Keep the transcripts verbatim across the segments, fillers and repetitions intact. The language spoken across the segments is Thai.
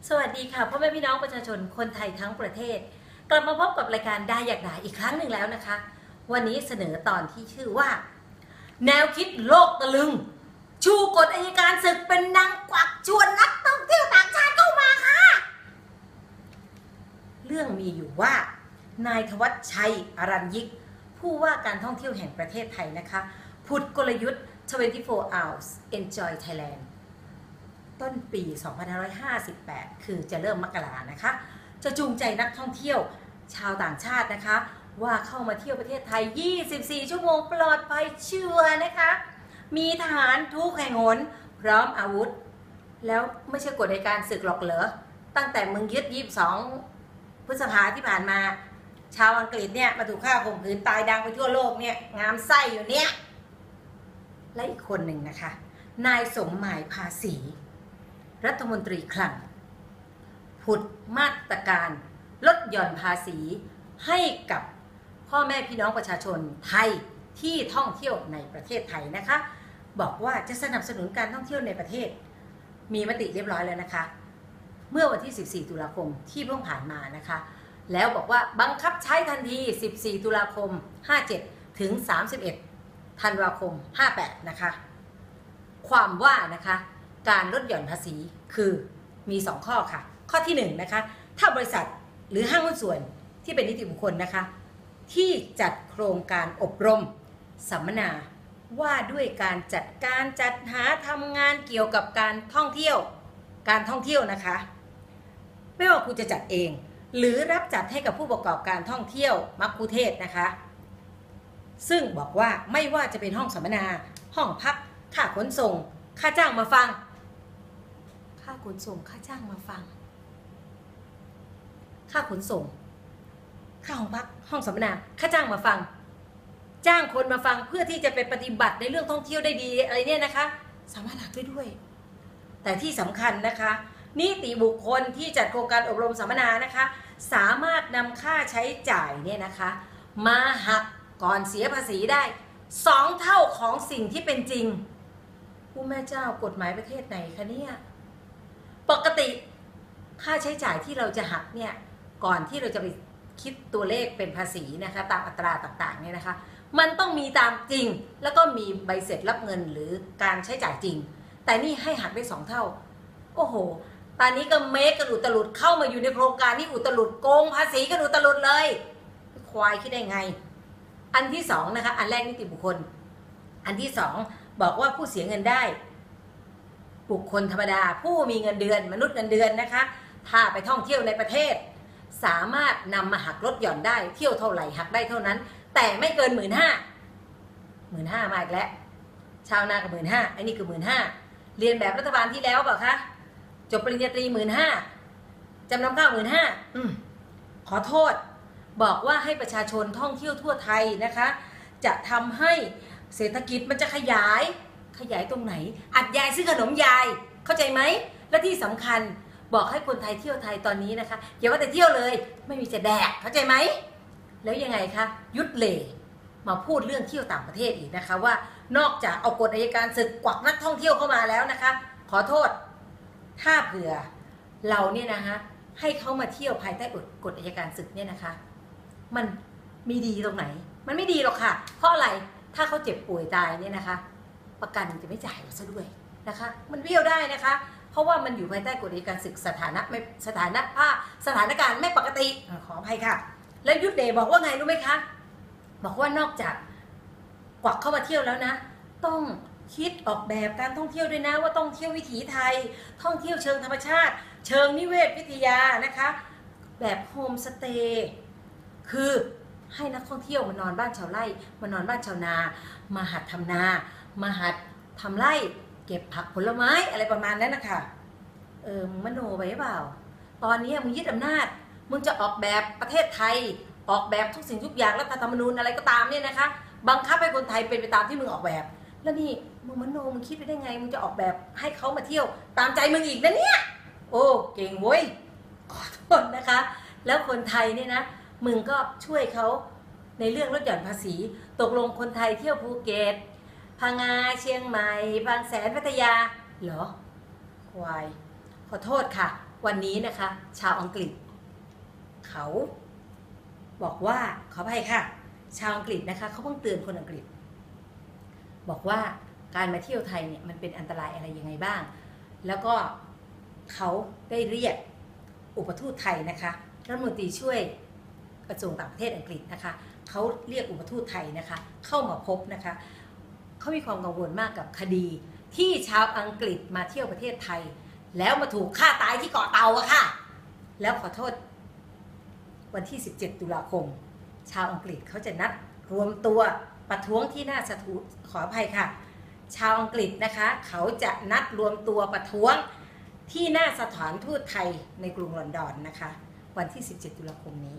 สวัสดีค่ะพ่อแม่พี่น้องประชาชนคนไทยทั้งประเทศกลับมาพบกับรายการได้อยากได้อีกครั้งหนึ่งแล้วนะคะวันนี้เสนอตอนที่ชื่อว่าแนวคิดโลกตะลึงชูกฎอัยการศึกเป็นนางกวักชวนนักท่องเที่ยวต่างชาติเข้ามาค่ะเรื่องมีอยู่ว่านายธวัชชัยอรัญยิกผู้ว่าการท่องเที่ยวแห่งประเทศไทยนะคะผุดกลยุทธ์ยี่สิบสี่ hours Enjoy Thailandต้นปี สองพันห้าร้อยห้าสิบแปด คือจะเริ่มมกรานะคะจะจูงใจนักท่องเที่ยวชาวต่างชาตินะคะว่าเข้ามาเที่ยวประเทศไทย ยี่สิบสี่ ชั่วโมงปลอดภัยเชื่อนะคะมีทหารทุกแห่งหนพร้อมอาวุธแล้วไม่ใช่กฎในการศึกหรอกเหรอตั้งแต่มึงยึดยี่สิบสองพฤษภาที่ผ่านมาชาวอังกฤษเนี่ยมาถูกฆ่าข่มขืนตายดังไปทั่วโลกเนี่ยงามไส้อยู่เนี่ยและอีกคนหนึ่งนะคะนายสมหมายภาษีรัฐมนตรีคลังผุดมาตรการลดหย่อนภาษีให้กับพ่อแม่พี่น้องประชาชนไทยที่ท่องเที่ยวในประเทศไทยนะคะบอกว่าจะสนับสนุนการท่องเที่ยวในประเทศมีมติเรียบร้อยแล้วนะคะเมื่อวันที่สิบสี่ตุลาคมที่เพิ่งผ่านมานะคะแล้วบอกว่าบังคับใช้ทันทีสิบสี่ตุลาคมห้าเจ็ดถึงสามสิบเอ็ดธันวาคมห้าแปดนะคะความว่านะคะการลดหย่อนภาษีคือมีสองข้อค่ะข้อที่หนึ่งนะคะถ้าบริษัทหรือห้างหุ้นส่วนที่เป็นนิติบุคคลนะคะที่จัดโครงการอบรมสัมมนาว่าด้วยการจัดการจัดหาทำงานเกี่ยวกับการท่องเที่ยวการท่องเที่ยวนะคะไม่ว่าคุณจะจัดเองหรือรับจัดให้กับผู้ประกอบการท่องเที่ยวมัคคุเทศก์นะคะซึ่งบอกว่าไม่ว่าจะเป็นห้องสัมมนาห้องพักค่าขนส่งค่าจ้างมาฟังค่าขนส่งค่าจ้างมาฟังค่าขนส่งค่าห้องพักห้องสัมมนาค่าจ้างมาฟังจ้างคนมาฟังเพื่อที่จะไปปฏิบัติในเรื่องท่องเที่ยวได้ดีอะไรเนี่ยนะคะสามารถหักได้ด้วยแต่ที่สำคัญนะคะนิติบุคคลที่จัดโครงการอบรมสัมมนานะคะสามารถนำค่าใช้จ่ายเนี่ยนะคะมาหักก่อนเสียภาษีได้สองเท่าของสิ่งที่เป็นจริงผู้แม่เจ้ากฎหมายประเทศไหนคะเนี่ยปกติค่าใช้จ่ายที่เราจะหักเนี่ยก่อนที่เราจะไปคิดตัวเลขเป็นภาษีนะคะตามอัตราต่างๆเนี่ยนะคะมันต้องมีตามจริงแล้วก็มีใบเสร็จรับเงินหรือการใช้จ่ายจริงแต่นี่ให้หักได้สองเท่าโอ้โหตอนนี้ก็เมคกันอุตลุดเข้ามาอยู่ในโครงการนี้อุตลุดโกงภาษีกันอุตลุดเลยควายคิดได้ไงอันที่สองนะคะอันแรกนิติบุคคลอันที่สองบอกว่าผู้เสียเงินได้บุคคลธรรมดาผู้มีเงินเดือนมนุษย์เงินเดือนนะคะถ้าไปท่องเที่ยวในประเทศสามารถนำมาหักลดหย่อนได้เที่ยวเท่าไหร่หักได้เท่านั้นแต่ไม่เกินหมื่นห้าหมื่นห้ามาอีกแล้วชาวนากับหมื่นห้าอันนี้คือหมื่นห้าเรียนแบบรัฐบาลที่แล้วเปล่าคะจบปริญญาตรีหมื่นห้าจำนำข้าวหมื่นห้าขอโทษบอกว่าให้ประชาชนท่องเที่ยวทั่วไทยนะคะจะทำให้เศรษฐกิจมันจะขยายขยายตรงไหนอัดยายซื้อขนมยายเข้าใจไหมและที่สำคัญบอกให้คนไทยเที่ยวไทยตอนนี้นะคะอย่าว่าแต่เที่ยวเลยไม่มีจะแดกเข้าใจไหมแล้วยังไงคะยุดเหล่มาพูดเรื่องเที่ยวต่างประเทศอีกนะคะว่านอกจากเอากฎอัยการศึกกวักนักท่องเที่ยวเข้ามาแล้วนะคะขอโทษถ้าเผื่อเราเนี่ยนะคะให้เขามาเที่ยวภายใต้กฎอัยการศึกเนี่ยนะคะมันมีดีตรงไหนมันไม่ดีหรอกค่ะเพราะอะไรถ้าเขาเจ็บป่วยตายเนี่ยนะคะประกันจะไม่จ่ายซะด้วยนะคะมันเบี้ยวได้นะคะเพราะว่ามันอยู่ภายใต้กฎอัยการศึกสถานะไม่สถานะภาพสถานการณ์ไม่ปกติขออภัยค่ะแล้วยุทธเดชบอกว่าไงรู้ไหมคะบอกว่านอกจากกวักเข้ามาเที่ยวแล้วนะต้องคิดออกแบบการท่องเที่ยวด้วยนะว่าต้องเที่ยววิถีไทยท่องเที่ยวเชิงธรรมชาติเชิงนิเวศวิทยานะคะแบบโฮมสเตย์คือให้นักท่องเที่ยวมานอนบ้านชาวไร่มานอนบ้านชาวนามาหัดทำนามาหัดทำไร่เก็บผักผลไม้อะไรประมาณนั้นนะคะเออมึงมโนไปหรือเปล่าตอนนี้มึงยึดอำนาจมึงจะออกแบบประเทศไทยออกแบบทุกสิ่งทุกอย่างรัฐธรรมนูญอะไรก็ตามเนี่ยนะคะบังคับให้คนไทยเป็นไปตามที่มึงออกแบบแล้วนี่มึงมโนมึงคิดไปได้ไงมึงจะออกแบบให้เขามาเที่ยวตามใจมึงอีกนะเนี่ยโอ้เก่งเว้ยขอโทษนะคะแล้วคนไทยเนี่ยนะมึงก็ช่วยเขาในเรื่องลดหย่อนภาษีตกลงคนไทยเที่ยวภูเก็ตพังงาเชียงใหม่บางแสนพัทยาเหรอควายขอโทษค่ะวันนี้นะคะชาวอังกฤษเขาบอกว่าขออภัยค่ะชาวอังกฤษนะคะเขาเพิ่งเตือนคนอังกฤษบอกว่าการมาเที่ยวไทยเนี่ยมันเป็นอันตรายอะไรยังไงบ้างแล้วก็เขาได้เรียกอุปทูตไทยนะคะรัฐมนตรีช่วยกระทรวงต่างประเทศอังกฤษนะคะเขาเรียกอุปทูตไทยนะคะเข้ามาพบนะคะเขามีความกังวลมากกับคดีที่ชาวอังกฤษมาเที่ยวประเทศไทยแล้วมาถูกฆ่าตายที่เกาะเต่าอะค่ะแล้วขอโทษวันที่สิบเจ็ดตุลาคมชาวอังกฤษเขาจะนัดรวมตัวประท้วงที่หน้าสถูขออภัยค่ะชาวอังกฤษนะคะเขาจะนัดรวมตัวประท้วงที่หน้าสถานทูตไทยในกรุงลอนดอนนะคะวันที่สิบเจ็ดตุลาคมนี้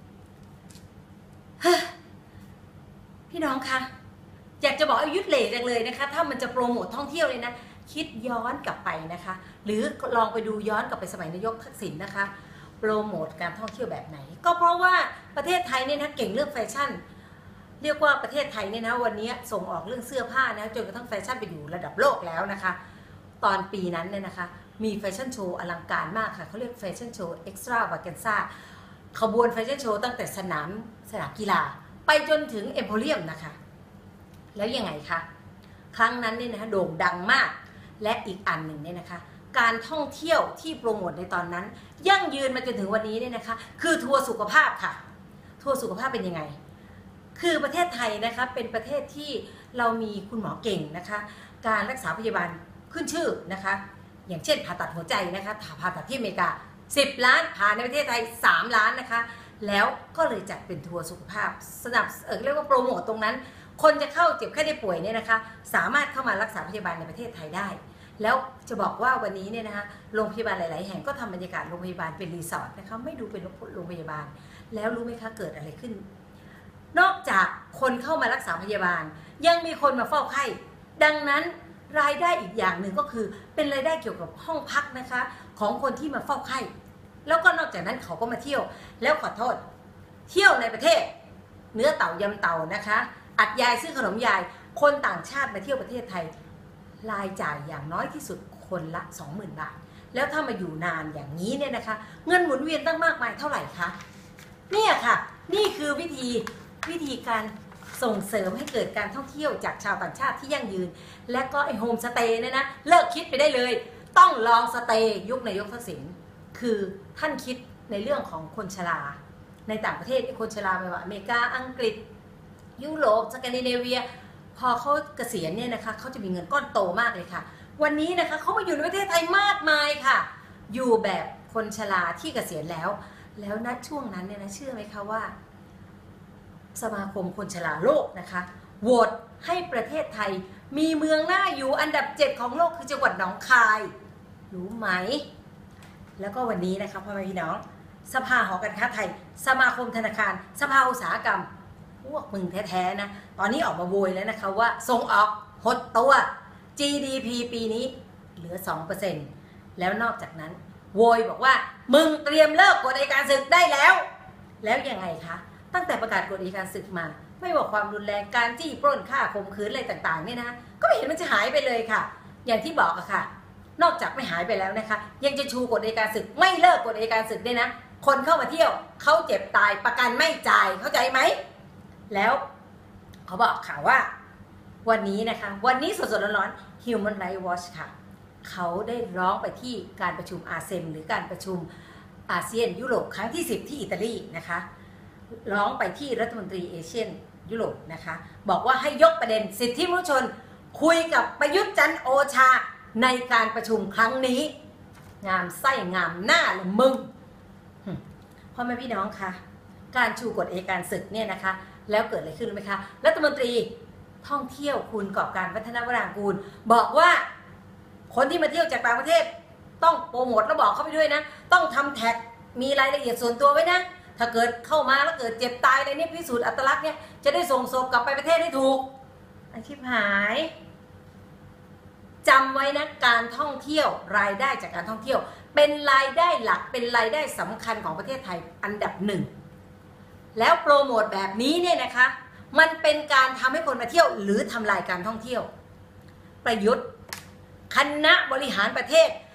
พี่น้องคะอยากจะบอกอายุทธเหล่จังเลยนะคะถ้ามันจะโปรโมทท่องเที่ยวเลยนะคิดย้อนกลับไปนะคะหรือลองไปดูย้อนกลับไปสมัยนายกทักษิณนะคะโปรโมทการท่องเที่ยวแบบไหนก็เพราะว่าประเทศไทยเนี่ยนะเก่งเรื่องแฟชั่นเรียกว่าประเทศไทยเนี่ยนะวันนี้ส่งออกเรื่องเสื้อผ้านะจนกระทั่งแฟชั่นไปอยู่ระดับโลกแล้วนะคะตอนปีนั้นเนี่ยนะคะมีแฟชั่นโชว์อลังการมากค่ะเขาเรียกแฟชั่นโชว์เอ็กซ์ตร้าวาแกนซ่าขบวนแฟชั่นโชว์ตั้งแต่สนามสนามกีฬาไปจนถึงเอ็มโพเรียมนะคะแล้วยังไงคะครั้งนั้นเนี่ยนะคะโด่งดังมากและอีกอันหนึ่งเนี่ยนะคะการท่องเที่ยวที่โปรโมทในตอนนั้นยั่งยืนมาจนถึงวันนี้เนี่ยนะคะคือทัวร์สุขภาพค่ะทัวร์สุขภาพเป็นยังไงคือประเทศไทยนะคะเป็นประเทศที่เรามีคุณหมอเก่งนะคะการรักษาพยาบาลขึ้นชื่อนะคะอย่างเช่นผ่าตัดหัวใจนะคะผ่าตัดที่อเมริกาสิบล้านผ่านในประเทศไทยสามล้านนะคะแล้วก็เลยจัดเป็นทัวร์สุขภาพสนับเออเรียกว่าโปรโมทตรงนั้นคนจะเข้าเจ็บไข้ได้ป่วยเนี่ยนะคะสามารถเข้ามารักษาพยาบาลในประเทศไทยได้แล้วจะบอกว่าวันนี้เนี่ยนะคะโรงพยาบาลหลายๆแห่งก็ทำบรรยากาศโรงพยาบาลเป็นรีสอร์ทนะคะไม่ดูเป็นโรงพยาบาลแล้วรู้ไหมคะเกิดอะไรขึ้นนอกจากคนเข้ามารักษาพยาบาลยังมีคนมาเฝ้าไข้ดังนั้นรายได้อีกอย่างหนึ่งก็คือเป็นรายได้เกี่ยวกับห้องพักนะคะของคนที่มาเฝ้าไข้แล้วก็นอกจากนั้นเขาก็มาเที่ยวแล้วขอโทษเที่ยวในประเทศเนื้อเต่ายำเต่านะคะอัดยายซื้อขนมยายคนต่างชาติมาเที่ยวประเทศไทยรายจ่ายอย่างน้อยที่สุดคนละ สองหมื่น บาทแล้วถ้ามาอยู่นานอย่างนี้เนี่ยนะคะเงินหมุนเวียนตั้งมากมายเท่าไหร่คะเนี่ยค่ะนี่คือวิธีวิธีการส่งเสริมให้เกิดการท่องเที่ยวจากชาวต่างชาติที่ยั่งยืนและก็ไอโฮมสเตย์เนี่ยนะเลิกคิดไปได้เลยต้องลองสเตย์ยุคนายกทักษิณคือท่านคิดในเรื่องของคนชราในต่างประเทศคนชราไม่ว่าอเมริกาอังกฤษยุโรปสแกนดิเนเวียพอเขาเกษียณเนี่ยนะคะเขาจะมีเงินก้อนโตมากเลยค่ะวันนี้นะคะเขามาอยู่ในประเทศไทยมากมายค่ะอยู่แบบคนชราที่เกษียณแล้วแล้วณช่วงนั้นเนี่ยนะเชื่อไหมคะว่าสมาคมคนชราโลกนะคะโหวตให้ประเทศไทยมีเมืองน่าอยู่อันดับเจ็ดของโลกคือจังหวัดหนองคายรู้ไหมแล้วก็วันนี้นะคะพ่อแม่พี่น้องสภาหอการค้าไทยสมาคมธนาคารสภาอุตสาหกรรมพวกมึงแท้ๆนะตอนนี้ออกมาโวยแล้วนะคะว่าส่งออกหดตัว จี ดี พี ปีนี้เหลือ สองเปอร์เซ็นต์ แล้วนอกจากนั้นโวยบอกว่ามึงเตรียมเลิกกฎอัยการศึกได้แล้วแล้วยังไงคะตั้งแต่ประกาศกฎอัยการศึกมาไม่ว่าความรุนแรงการจี้ปล้นฆ่าข่มขืนอะไรต่างๆเนี่ยนะก็ไม่เห็นมันจะหายไปเลยค่ะอย่างที่บอกอะค่ะนอกจากไม่หายไปแล้วนะคะยังจะชูกฎอัยการศึกไม่เลิกกฎอัยการศึกด้วยนะคนเข้ามาเที่ยวเขาเจ็บตายประกันไม่จ่ายเข้าใจไหมแล้วเขาบอกข่าวว่าวันนี้นะคะวันนี้สดๆร้อนๆ Human Rights Watch ค่ะเขาได้ร้องไปที่การประชุมอาเซียนหรือการประชุมอาเซียนยุโรปครั้งที่สิบที่อิตาลีนะคะร้องไปที่รัฐมนตรีเอเชียนยุโรปนะคะบอกว่าให้ยกประเด็นสิทธิมนุษยชนคุยกับประยุทธ์จันทร์โอชาในการประชุมครั้งนี้งามไส้งามหน้าเลยมึงพ่อแม่พี่น้องคะการชูกฎอัยการศึกเนี่ยนะคะแล้วเกิดอะไรขึ้นไหมคะรัฐมนตรีท่องเที่ยวคุณกอบการวัฒนวรางกูลบอกว่าคนที่มาเที่ยวจากต่างประเทศต้องโปรโมทแล้วบอกเข้าไปด้วยนะต้องทำแท็กมีรายละเอียดส่วนตัวไว้นะถ้าเกิดเข้ามาแล้วเกิดเจ็บตายอะไรเนี่ยพิสูจน์อัตลักษณ์เนี่ยจะได้ส่งศพกลับไปประเทศให้ถูกอาชีพหายจำไว้นะการท่องเที่ยวรายได้จากการท่องเที่ยวเป็นรายได้หลักเป็นรายได้สำคัญของประเทศไทยอันดับหนึ่งแล้วโปรโมทแบบนี้เนี่ยนะคะมันเป็นการทำให้คนมาเที่ยวหรือทำลายการท่องเที่ยวประยุทธ์คณะบริหารประเทศ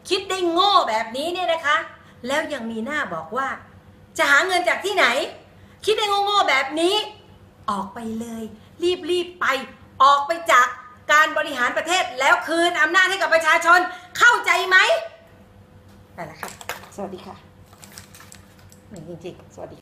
คิดได้โง่แบบนี้เนี่ยนะคะ แล้วยังมีหน้าบอกว่าจะหาเงินจากที่ไหนคิดได้โง่ๆแบบนี้ออกไปเลยรีบๆไปออกไปจากการบริหารประเทศแล้วคืนอำนาจให้กับประชาชนเข้าใจไหมไปแล้วค่ะสวัสดีค่ะเหมือนจริงๆสวัสดี